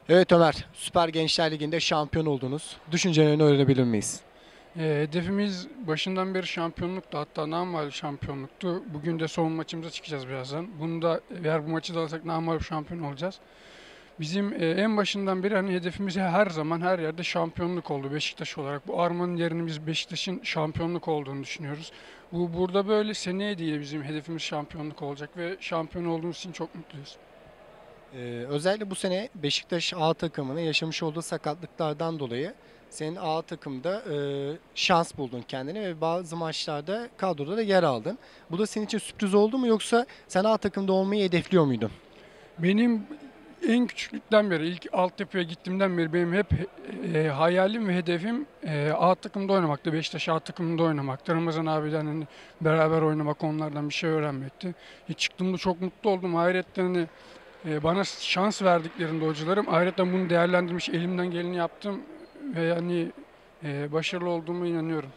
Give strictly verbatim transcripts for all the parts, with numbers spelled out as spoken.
Evet Ömer, Süper Gençler Ligi'nde şampiyon oldunuz. Düşüncelerini öğrenebilir miyiz? E, hedefimiz başından beri şampiyonluktu. Hatta namağlup şampiyonluktu. Bugün de son maçımıza çıkacağız birazdan. Bunu da eğer bu maçı da alırsak namağlup şampiyon olacağız. Bizim e, en başından beri hani hedefimiz her zaman her yerde şampiyonluk oldu Beşiktaş olarak. Bu armanın yerini biz Beşiktaş'ın şampiyonluk olduğunu düşünüyoruz. Bu burada böyle seneye diye bizim hedefimiz şampiyonluk olacak ve şampiyon olduğumuz için çok mutluyuz. Ee, Özellikle bu sene Beşiktaş A takımının yaşamış olduğu sakatlıklardan dolayı senin A takımda e, şans buldun kendine ve bazı maçlarda kadroda da yer aldın. Bu da senin için sürpriz oldu mu yoksa sen A takımda olmayı hedefliyor muydun? Benim en küçüklükten beri, ilk altyapıya gittiğimden beri benim hep e, hayalim ve hedefim e, A takımda oynamaktı. Beşiktaş A takımında oynamaktı. Ramazan abiden hani beraber oynamak, onlardan bir şey öğrenmekti. Hiç çıktığımda çok mutlu oldum. Hayretten hani e, bana şans verdiklerinde hocalarım. Hayretten bunu değerlendirmiş, elimden geleni yaptım ve yani e, başarılı olduğuma inanıyorum.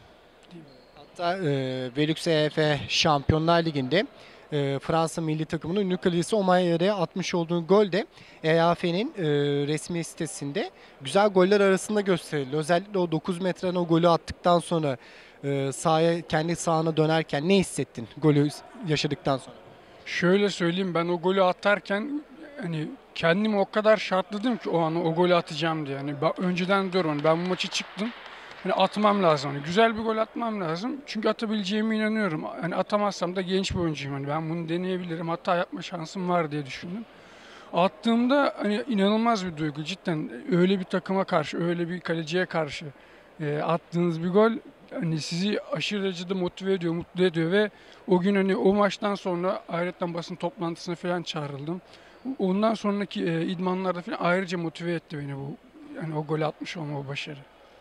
Hatta e, Velux E F Şampiyonlar Ligi'nde e, Fransa milli takımının ünlü kalecisi Omayer'e atmış olduğu gol de E A F'nin e, resmi sitesinde güzel goller arasında gösterildi. Özellikle o dokuz metreden o golü attıktan sonra e, sahaya, kendi sahana dönerken ne hissettin golü yaşadıktan sonra? Şöyle söyleyeyim, ben o golü atarken hani kendimi o kadar şartladım ki o an o golü atacağım diye. Yani ben önceden diyorum hani ben bu maçı çıktım. Hani atmam lazım. Hani güzel bir gol atmam lazım. Çünkü atabileceğime inanıyorum. Hani atamazsam da genç bir oyuncuyum. Hani ben bunu deneyebilirim. Hata yapma şansım var diye düşündüm. Attığımda hani inanılmaz bir duygu cidden. Öyle bir takıma karşı, öyle bir kaleciye karşı e, attığınız bir gol hani sizi aşırı derecede motive ediyor, mutlu ediyor ve o gün hani o maçtan sonra ayrıca basın toplantısına falan çağrıldım. Ondan sonraki e, idmanlarda falan ayrıca motive etti beni bu yani o golü atmış olma, o başarı.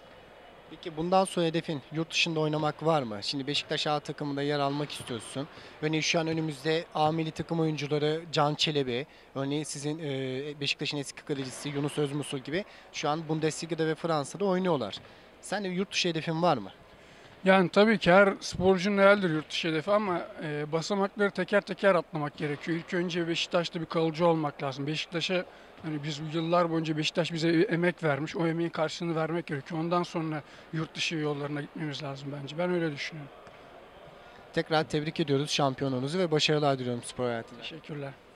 Peki bundan sonra hedefin yurt dışında oynamak var mı? Şimdi Beşiktaş A takımında yer almak istiyorsun. Örneğin şu an önümüzde A milli takım oyuncuları Can Çelebi, örneğin sizin e, Beşiktaş'ın eski kalecisi Yunus Özmusul gibi şu an Bundesliga'da ve Fransa'da oynuyorlar. Sen de yurt dışı hedefin var mı? Yani tabii ki her sporcunun hayaldir yurt dışı hedefi ama e, basamakları teker teker atlamak gerekiyor. İlk önce Beşiktaş'ta bir kalıcı olmak lazım. Beşiktaş'a hani biz yıllar boyunca Beşiktaş bize emek vermiş. O emeğin karşılığını vermek gerekiyor. Ondan sonra yurt dışı yollarına gitmemiz lazım bence. Ben öyle düşünüyorum. Tekrar tebrik ediyoruz şampiyonluğunuzu ve başarılar diliyorum spor hayatında. Teşekkürler.